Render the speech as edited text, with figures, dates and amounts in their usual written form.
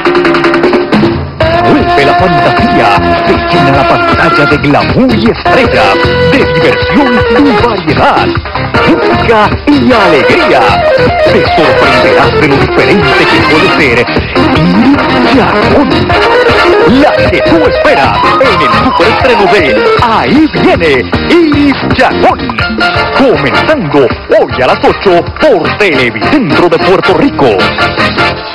Vuelve la fantasía, se llena la pantalla de glamour y estrellas, de diversión y variedad, música y alegría. Te sorprenderás de lo diferente que puede ser Iris Chacón. La que tú esperas en el superestreno de Ahí viene Iris Chacón. Comenzando hoy a las 8 por Televicentro de Puerto Rico.